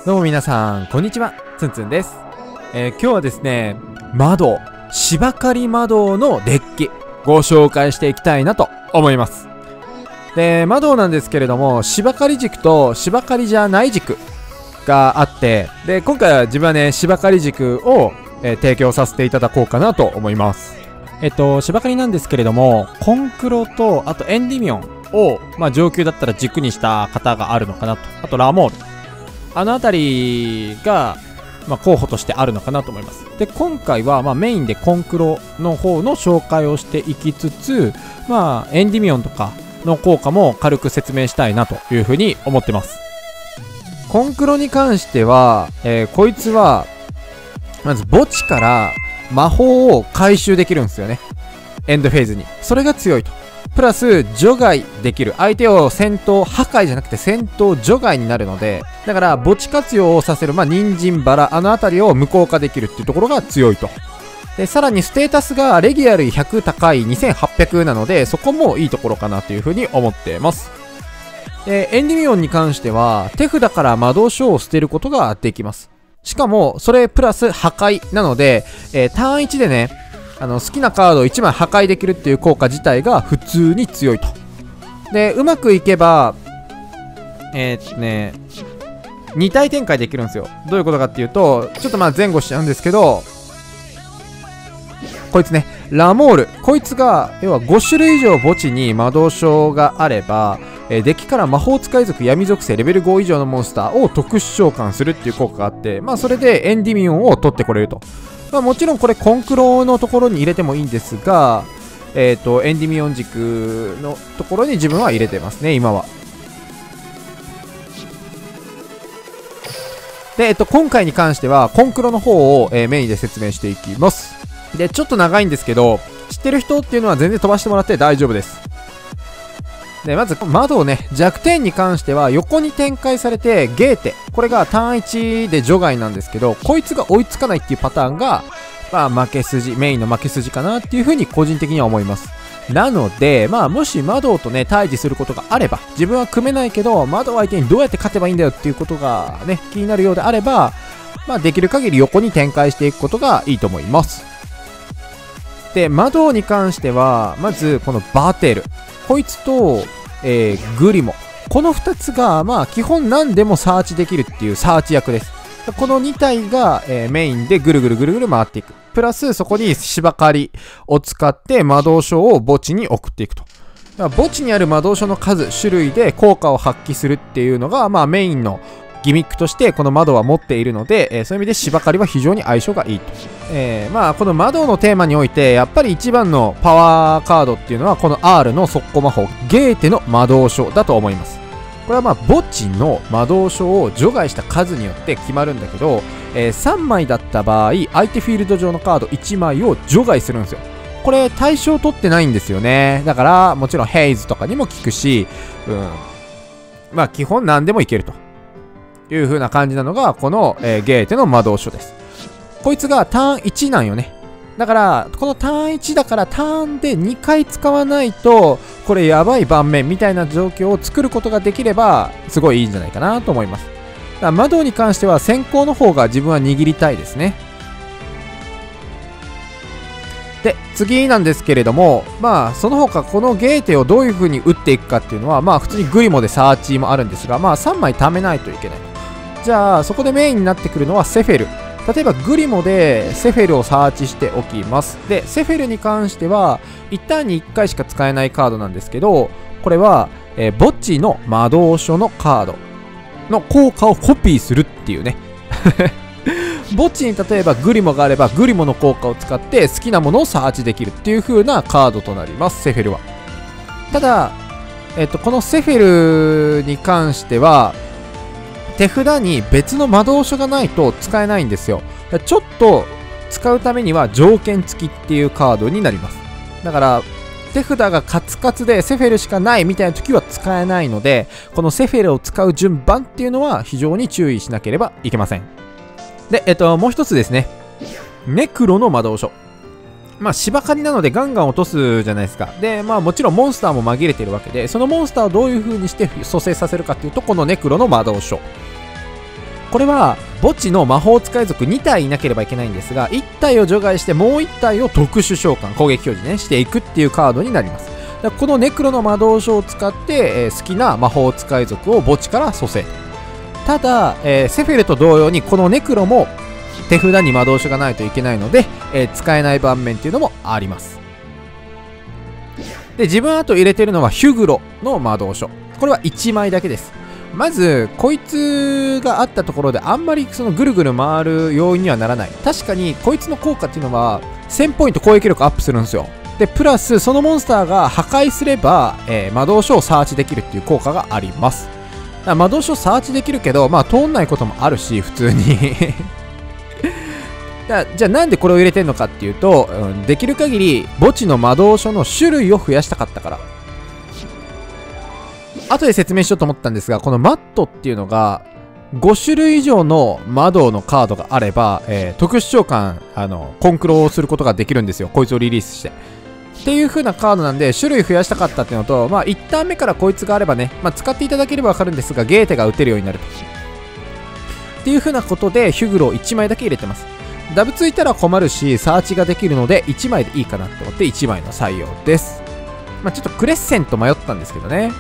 どうも皆さん、こんにちは。つんつんです。今日はですね、芝刈り魔導のデッキ、ご紹介していきたいなと思います。で、魔導なんですけれども、芝刈り軸と芝刈りじゃない軸があって、で、今回は自分はね、芝刈り軸を、提供させていただこうかなと思います。芝刈りなんですけれども、コンクロと、あとエンディミオンを、上級だったら軸にした方があるのかなと。あとラモール。あのあたりが、候補としてあるのかなと思います。で、今回は、メインでコンクロの方の紹介をしていきつつ、エンディミオンとかの効果も軽く説明したいなというふうに思ってます。コンクロに関しては、こいつは、まず墓地から魔法を回収できるんですよね。エンドフェーズに。それが強いと。プラス、除外できる。相手を戦闘破壊じゃなくて戦闘除外になるので、だから墓地活用をさせる、人参バラ、あのあたりを無効化できるっていうところが強いと。で、さらにステータスがレギュラル100高い2800なので、そこもいいところかなというふうに思ってます。で、エンディミオンに関しては、手札から魔導書を捨てることができます。しかも、それプラス破壊なので、ターン1でね、好きなカードを1枚破壊できるっていう効果自体が普通に強いと。で、うまくいけば、2体展開できるんですよ。どういうことかっていうと、ちょっと前後しちゃうんですけど、こいつね、ラモール。こいつが、要は5種類以上墓地に魔導書があれば、デッキから魔法使い族、闇属性レベル5以上のモンスターを特殊召喚するっていう効果があって、それでエンディミオンを取ってこれると。もちろんこれコンクロのところに入れてもいいんですが、エンディミオン軸のところに自分は入れてますね、今は。で、今回に関しては、コンクロの方を、メインで説明していきます。で、ちょっと長いんですけど、知ってる人っていうのは全然飛ばしてもらって大丈夫です。で、まず、窓をね、弱点に関しては横に展開されて、ゲーテ。これがターン1で除外なんですけど、こいつが追いつかないっていうパターンが、負け筋、メインの負け筋かなっていう風に個人的には思います。なので、もし窓とね、対峙することがあれば、自分は組めないけど、窓相手にどうやって勝てばいいんだよっていうことがね、気になるようであれば、できる限り横に展開していくことがいいと思います。で、窓に関しては、まず、このバーテール。こいつと、グリモ。この2つが、基本何でもサーチできるっていうサーチ役です。この2体が、メインでぐるぐる回っていく。プラス、そこに芝刈りを使って魔導書を墓地に送っていくと。墓地にある魔導書の数、種類で効果を発揮するっていうのが、メインのギミックとしてこの窓は持っているので、そういう意味で芝刈りは非常に相性がいいと。この窓のテーマにおいて、やっぱり一番のパワーカードっていうのは、この R の速攻魔法、ゲーテの魔導書だと思います。これは墓地の魔導書を除外した数によって決まるんだけど、3枚だった場合、相手フィールド上のカード1枚を除外するんですよ。これ対象取ってないんですよね。だから、もちろんヘイズとかにも効くし、基本何でもいけると。いう風な感じなのが、この、ゲーテの魔導書です。こいつがターン1なんよね。だから、このターン1だからターンで2回使わないと、これやばい盤面みたいな状況を作ることができれば、すごいいいんじゃないかなと思います。だから魔導に関しては先行の方が自分は握りたいですね。で、次なんですけれども、その他このゲーテをどういう風に打っていくかっていうのは、普通にグリモでサーチもあるんですが、3枚貯めないといけない。じゃあ、そこでメインになってくるのはセフェル。例えば、グリモでセフェルをサーチしておきます。で、セフェルに関しては、1ターンに1回しか使えないカードなんですけど、これは、墓地の魔導書のカードの効果をコピーするっていうね。墓地に例えばグリモがあれば、グリモの効果を使って好きなものをサーチできるっていう風なカードとなります、セフェルは。ただ、このセフェルに関しては、手札に別の魔導書がないと使えないんですよ。ちょっと使うためには条件付きっていうカードになります。だから、手札がカツカツでセフェルしかないみたいな時は使えないので、このセフェルを使う順番っていうのは非常に注意しなければいけません。で、もう一つですね。ネクロの魔導書。芝刈りなのでガンガン落とすじゃないですか。で、もちろんモンスターも紛れてるわけで、そのモンスターをどういう風にして蘇生させるかっていうと、このネクロの魔導書。 これは墓地の魔法使い族2体いなければいけないんですが、1体を除外してもう1体を特殊召喚、攻撃表示ねしていくっていうカードになります。だからこのネクロの魔導書を使って、好きな魔法使い族を墓地から蘇生。ただ、セフェルと同様にこのネクロも手札に魔導書がないといけないので、使えない盤面っていうのもあります。で、自分あと入れてるのはヒュグロの魔導書。これは1枚だけです。まずこいつがあったところであんまりそのぐるぐる回る要因にはならない。確かにこいつの効果っていうのは1000ポイント攻撃力アップするんですよ。でプラスそのモンスターが破壊すれば、魔導書をサーチできるっていう効果があります。だから魔導書サーチできるけど、まあ通んないこともあるし普通にじゃあなんでこれを入れてんのかっていうと、できる限り墓地の魔導書の種類を増やしたかったから。後で説明しようと思ったんですが、このマットっていうのが5種類以上の魔導のカードがあれば、特殊召喚コンクロをすることができるんですよ。こいつをリリースしてっていう風なカードなんで、種類増やしたかったっていうのと、まあ1ターン目からこいつがあればね、まあ、使っていただければ分かるんですが、ゲーテが打てるようになるとっていう風なことでヒュグロを1枚だけ入れてます。ダブついたら困るしサーチができるので1枚でいいかなと思って1枚の採用です。まあ、ちょっとクレッセント迷ったんですけどね。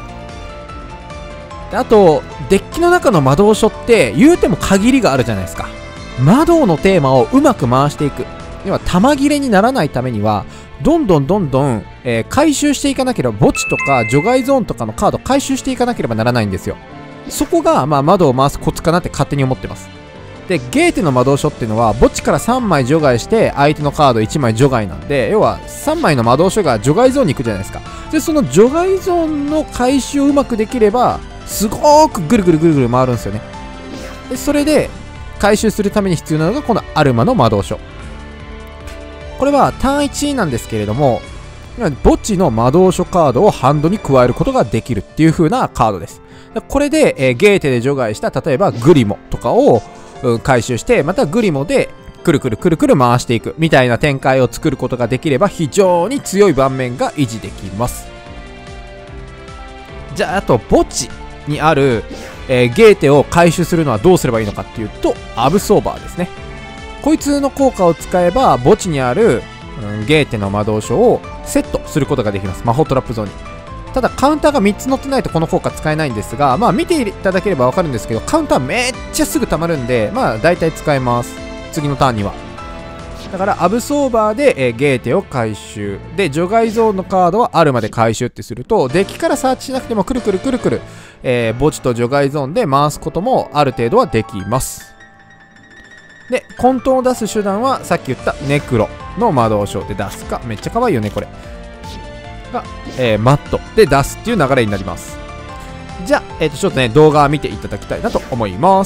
あとデッキの中の魔導書って言うても限りがあるじゃないですか。魔導のテーマをうまく回していく、要は弾切れにならないためにはどんどん、回収していかなければ、墓地とか除外ゾーンとかのカード回収していかなければならないんですよ。そこが、まあ、魔導を回すコツかなって勝手に思ってます。でゲーテの魔導書っていうのは墓地から3枚除外して相手のカード1枚除外なんで、要は3枚の魔導書が除外ゾーンに行くじゃないですか。でその除外ゾーンの回収をうまくできればすごーくぐるぐる回るんですよね。でそれで回収するために必要なのがこのアルマの魔導書。これはターン1なんですけれども、墓地の魔導書カードをハンドに加えることができるっていう風なカードです。これで、ゲーテで除外した例えばグリモとかを、回収して、またグリモでくるくる回していくみたいな展開を作ることができれば非常に強い盤面が維持できます。じゃああと墓地にある、ゲーテを回収するのはどうすればいいのかっていうと、アブソーバーですね。こいつの効果を使えば墓地にある、ゲーテの魔導書をセットすることができます。魔法トラップゾーンに。ただカウンターが3つ乗ってないとこの効果使えないんですが、まあ見ていただければ分かるんですけど、カウンターめっちゃすぐ溜まるんで、まあ大体使えます。次のターンには。だからアブソーバーで、ゲーテを回収で、除外ゾーンのカードはあるまで回収ってすると、デッキからサーチしなくてもくるくる、墓地と除外ゾーンで回すこともある程度はできます。で混沌を出す手段はさっき言ったネクロの魔導書で出すか、めっちゃ可愛いよねこれが、マットで出すっていう流れになります。じゃあ、ちょっとね動画見ていただきたいなと思います。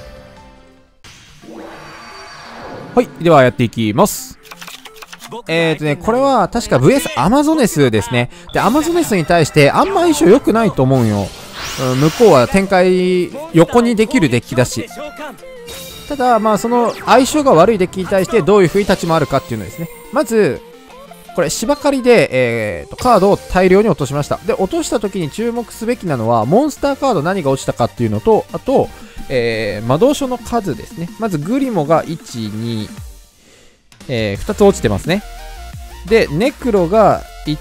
はい、ではやっていきます。これは確か VS アマゾネスですね。でアマゾネスに対してあんま相性良くないと思うよ。向こうは展開横にできるデッキだし、ただまあその相性が悪いデッキに対してどういう風に立ち回るかっていうのですね。まずこれ芝刈りで、カードを大量に落としました。で落とした時に注目すべきなのはモンスターカード何が落ちたかっていうのと、あと、魔導書の数ですね。まずグリモが1、2、2つ落ちてますね。でネクロが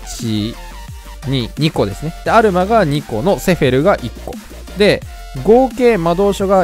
1、2個ですね。でアルマが2個のセフェルが1個で、合計魔導書が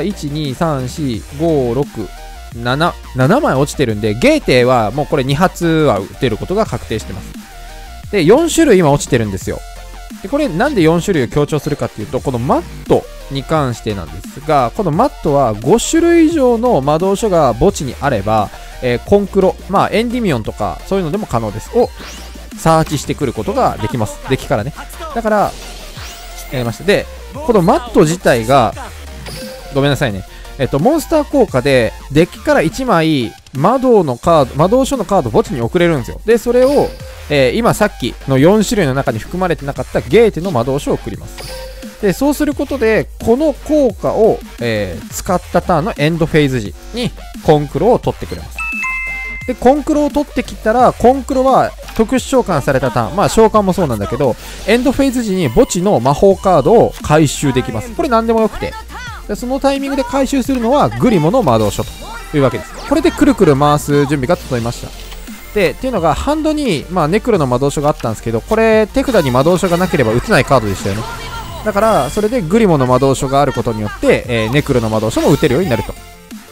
1234567枚落ちてるんで、ゲーテはもうこれ2発は打てることが確定してます。で4種類今落ちてるんですよ。でこれなんで4種類を強調するかっていうと、このマットに関してなんですが、このマットは5種類以上の魔導書が墓地にあれば、コンクロ、まあエンディミオンとかそういうのでも可能ですをサーチしてくることができます。デッキからね。だからやりました。でこのマット自体がごめんなさいね、モンスター効果でデッキから1枚魔導書のカード墓地に送れるんですよ。でそれを、今さっきの4種類の中に含まれてなかったゲーテの魔導書を送ります。でそうすることでこの効果を、使ったターンのエンドフェーズ時にコンクロを取ってくれます。でコンクロを取ってきたら、コンクロは特殊召喚されたターン、まあ召喚もそうなんだけど、エンドフェーズ時に墓地の魔法カードを回収できます。これ何でもよくて、 でそのタイミングで回収するのはグリモの魔導書というわけです。これでくるくる回す準備が整いました。でっていうのがハンドに、ネクロの魔導書があったんですけど、これ手札に魔導書がなければ打てないカードでしたよね。だからそれでグリモの魔導書があることによって、ネクロの魔導書も打てるようになると。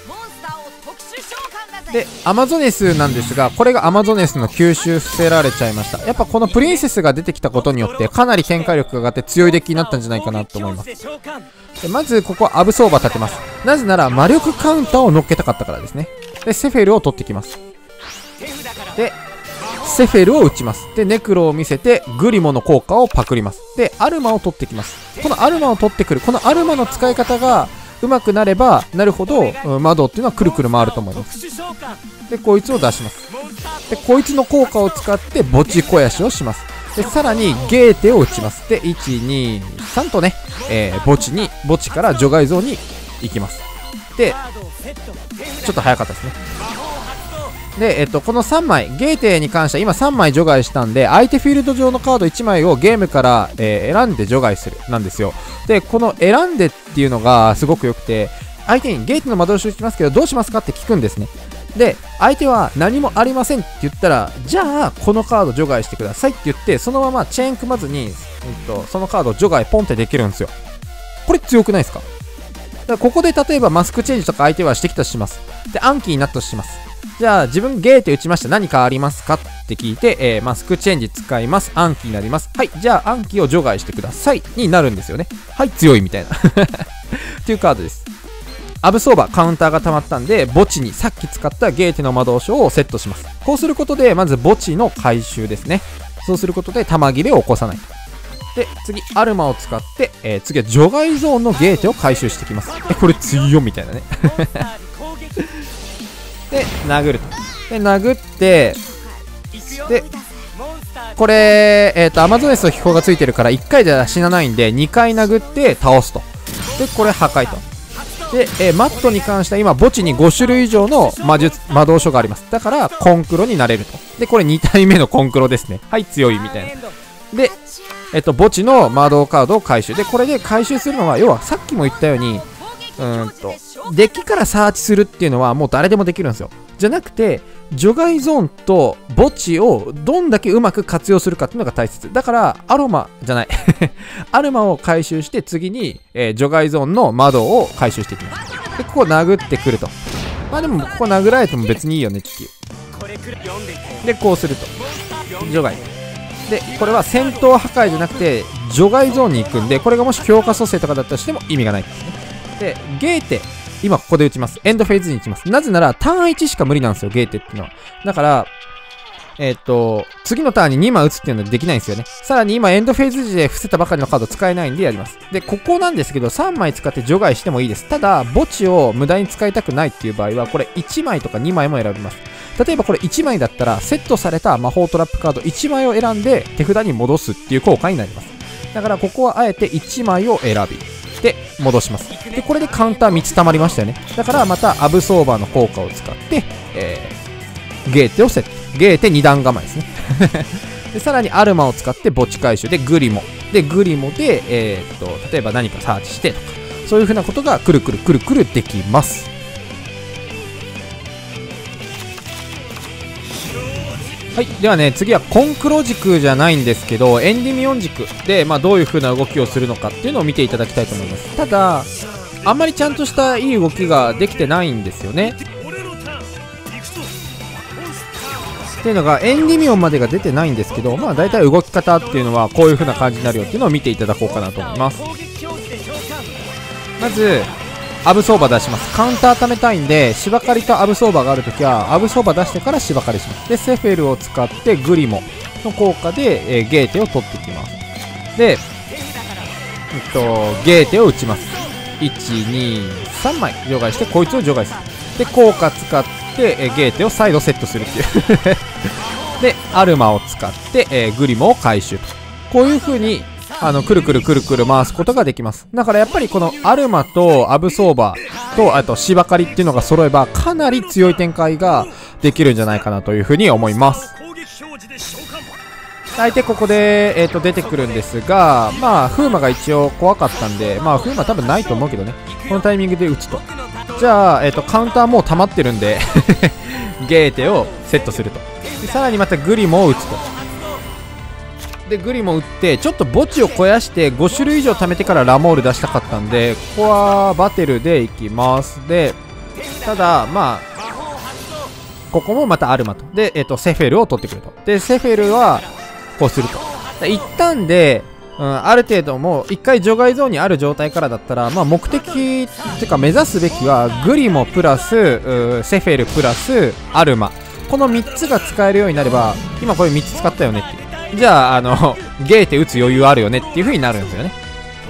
でアマゾネスなんですが、これがアマゾネスの吸収捨てられちゃいました。やっぱこのプリンセスが出てきたことによってかなり展開力が上がって強いデッキになったんじゃないかなと思います。でまずここはアブソーバー立てます。なぜなら魔力カウンターを乗っけたかったからですね。でセフェルを取ってきます。でセフェルを打ちます。でネクロを見せてグリモの効果をパクります。でアルマを取ってきます。このアルマを取ってくる、このアルマの使い方が上手くなればなるほど、窓っていうのはくるくる回ると思います。でこいつを出します。でこいつの効果を使って墓地肥やしをします。でさらにゲーテを打ちます。で123とね、墓地から除外ゾーンに行きます。でちょっと早かったですね。で、この3枚ゲーテに関しては今3枚除外したんで、相手フィールド上のカード1枚をゲームから、選んで除外するなんですよ。でこの選んでっていうのがすごく良くて、相手にゲーテの魔導書打ちますけどどうしますかって聞くんですね。で相手は何もありませんって言ったら、じゃあこのカード除外してくださいって言って、そのままチェーン組まずに、そのカードを除外ポンってできるんですよ。これ強くないですか？だからここで例えばマスクチェンジとか相手はしてきたとします。で暗記になったとします。じゃあ自分ゲーテ打ちました、何かありますかって聞いて、マスクチェンジ使います、暗記になります、はい、じゃあ暗記を除外してくださいになるんですよね。はい、強いみたいなっていうカードです。アブソーバーカウンターが溜まったんで、墓地にさっき使ったゲーテの魔導書をセットします。こうすることでまず墓地の回収ですね。そうすることで弾切れを起こさない。で次アルマを使って、次は除外ゾーンのゲーテを回収してきます。これ強みたいなねで殴ると。で殴って、でこれアマゾネスの秘宝がついてるから1回では死なないんで2回殴って倒すと。でこれ破壊と。で、マットに関しては今墓地に5種類以上の魔導書があります。だからコンクロになれると。でこれ2体目のコンクロですね。はい、強いみたいな。で墓地の魔導カードを回収。でこれで回収するのは、要はさっきも言ったようにデッキからサーチするっていうのはもう誰でもできるんですよ。じゃなくて除外ゾーンと墓地をどんだけうまく活用するかっていうのが大切だから、アルマを回収して次に、除外ゾーンの窓を回収していきます。でここ殴ってくると。でもここ殴られても別にいいよねっていう。でこうすると除外で、これは戦闘破壊じゃなくて除外ゾーンに行くんで、これがもし強化蘇生とかだったとしても意味がないですね。でゲーテ今ここで打ちます。エンドフェーズに打ちます。なぜならターン1しか無理なんですよ、ゲーテっていうのは。だから次のターンに2枚打つっていうのはできないんですよね。さらに今エンドフェーズ時で伏せたばかりのカード使えないんでやります。でここなんですけど3枚使って除外してもいいです。ただ墓地を無駄に使いたくないっていう場合はこれ1枚とか2枚も選びます。例えばこれ1枚だったらセットされた魔法トラップカード1枚を選んで手札に戻すっていう効果になります。だからここはあえて1枚を選びで戻します。でこれでカウンター3つ溜まりましたよね。だからまたアブソーバーの効果を使って、ゲーテをセット。ゲーテ2段構えですねでさらにアルマを使って墓地回収でグリモで例えば何かサーチしてとか、そういう風なことがくるくるくるくるできます。はい、ではね、次はコンクロ軸じゃないんですけどエンディミオン軸で、どういう風な動きをするのかっていうのを見ていただきたいと思います。ただあんまりちゃんとしたいい動きができてないんですよね。っていうのがエンディミオンまでが出てないんですけど、だいたい動き方っていうのはこういう風な感じになるよっていうのを見ていただこうかなと思います。まずアブソーバー出します。カウンター貯めたいんで芝刈りとアブソーバーがあるときはアブソーバー出してから芝刈りします。でセフェルを使ってグリモの効果で、ゲーテを取っていきます。で、ゲーテを打ちます。123枚除外してこいつを除外する。で効果使ってゲーテを再度セットするっていうでアルマを使って、グリモを回収と。こういう風にくるくるくるくる回すことができます。だからやっぱりこのアルマとアブソーバーとあと芝刈りっていうのが揃えばかなり強い展開ができるんじゃないかなという風に思います。 相手ここで、出てくるんですが、まあ、風魔が一応怖かったんで、まあ、風魔多分ないと思うけどね。このタイミングで打つと。じゃあ、カウンターもう溜まってるんで、ゲーテをセットすると。でさらにまたグリモを打つと。で、グリモ打って、ちょっと墓地を肥やして5種類以上貯めてからラモール出したかったんで、ここはバテルでいきます。で、ただ、まあ、ここもまたアルマと。で、セフェルを取ってくると。で、セフェルは、こうすると。一旦で、ある程度もう一回除外ゾーンにある状態からだったら、まあ、目的っていうか目指すべきはグリモプラスセフェルプラスアルマ、この3つが使えるようになれば、今これ3つ使ったよねっていう、じゃあゲーテ打つ余裕あるよねっていう風になるんですよね。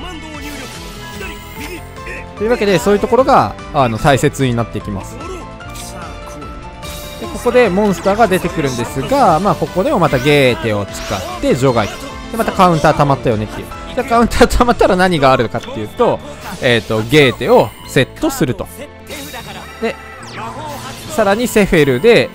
というわけでそういうところが大切になっていきます。でここでモンスターが出てくるんですが、まあ、ここでもまたゲーテを使って除外でまたカウンター溜まったよねっていう。でカウンター溜まったら何があるかっていうと、ゲーテをセットすると。でさらにセフェルで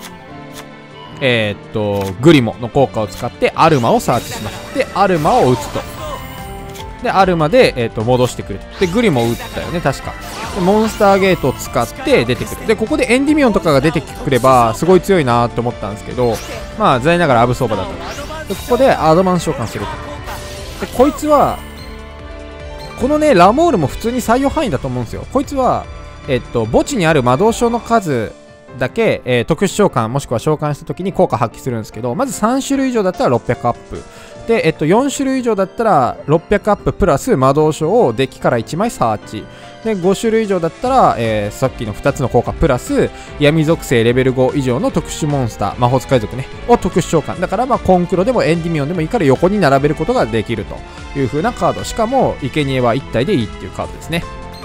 グリモの効果を使ってアルマをサーチします。でアルマを打つと。でアルマで、戻してくると。でグリモを打ったよね確か。でモンスターゲートを使って出てくる。でここでエンディミオンとかが出てくればすごい強いなと思ったんですけど、まあ残念ながらアブソーバーだった。でここでアドバンス召喚すると。でこいつはこのねラモールも普通に採用範囲だと思うんですよ。こいつは墓地にある魔導書の数だけ、特殊召喚もしくは召喚した時に効果発揮するんですけど、まず3種類以上だったら600アップで、4種類以上だったら600アッププラス魔導書をデッキから1枚サーチで、5種類以上だったら、さっきの2つの効果プラス闇属性レベル5以上の特殊モンスター魔法使い族ねを特殊召喚だから、まあコンクロでもエンディミオンでもいいから横に並べることができるという風なカード。しかも生贄は1体でいいっていうカードですね。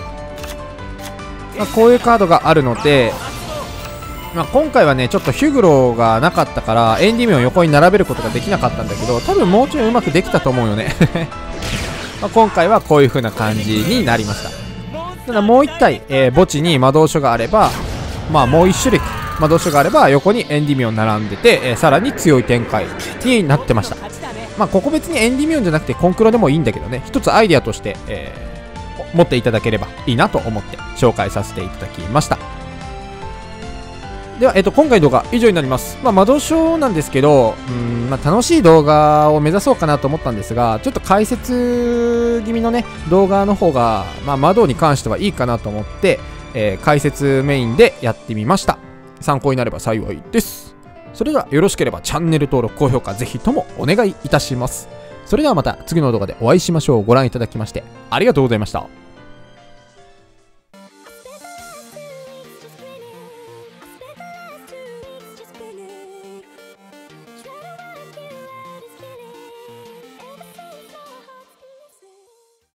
まあ、こういうカードがあるので、まあ、今回はねちょっとヒュグロがなかったからエンディミオン横に並べることができなかったんだけど、多分もうちょいうまくできたと思うよねまあ今回はこういう風な感じになりました。ただもう1体、墓地に魔導書があれば、まあもう1種類魔導書があれば横にエンディミオン並んでて、さらに強い展開になってました。まあここ別にエンディミオンじゃなくてコンクロでもいいんだけどね、一つアイデアとして、持っていただければいいなと思って紹介させていただきました。では、今回の動画以上になります。まあ、魔導書なんですけど、まあ、楽しい動画を目指そうかなと思ったんですが、ちょっと解説気味のね、動画の方が、まあ、魔導に関してはいいかなと思って、解説メインでやってみました。参考になれば幸いです。それではよろしければチャンネル登録、高評価ぜひともお願いいたします。それではまた次の動画でお会いしましょう。ご覧いただきましてありがとうございました。